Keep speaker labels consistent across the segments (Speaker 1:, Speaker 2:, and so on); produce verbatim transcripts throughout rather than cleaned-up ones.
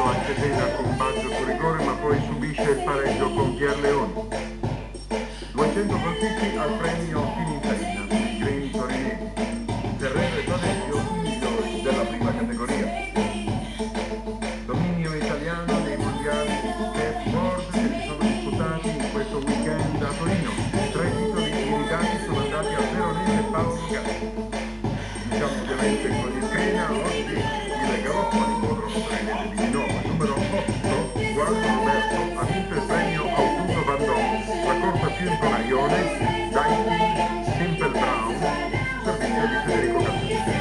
Speaker 1: a Cesena con Baggio su rigore, ma poi subisce il pareggio con Pierleoni. duecento colpiti al premio Fini in Farina, i greni torinesi. Ferrero e Torrecchio i migliori della prima categoria. Dominio italiano nei mondiali di skateboard che si sono disputati in questo weekend a Torino. Tre titoli iridati sono andati al veronese Paolo Gatti. Iniziamo ovviamente con gli screna, oggi il Garofani Podromo Torinese di Minova. Numero otto, Guardo Roberto, ha vinto il premio Autunno Vandon, la corsa più in coraglione, Daikin Simple Brown, servizio di Federico Castelli.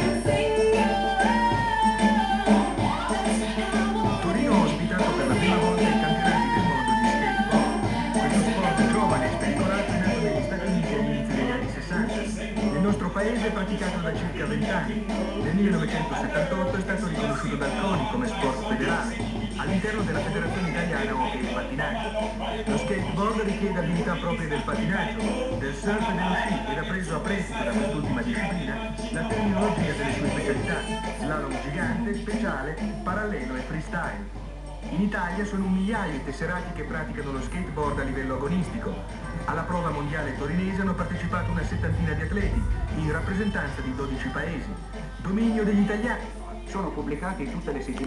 Speaker 2: Torino ha ospitato per la prima volta i campionati del mondo di skateboard. Questo sport giovane e spericolato è nato negli Stati Uniti all'inizio degli anni sessanta. Nel nostro paese è praticato da circa venti anni. Nel millenovecentosettantotto è stato riconosciuto dal CONI come sport federale, all'interno della Federazione Italiana Hockey e Pattinaggio. Lo skateboard richiede abilità proprie del pattinaggio, del surf e dello sci ed ha preso a prestito da quest'ultima disciplina la terminologia delle sue specialità: slalom gigante, speciale, parallelo e freestyle. In Italia sono un migliaio i tesserati che praticano lo skateboard a livello agonistico. Alla prova mondiale torinese hanno partecipato una settantina di atleti, in rappresentanza di dodici paesi. Dominio degli italiani. Sono pubblicati in tutte le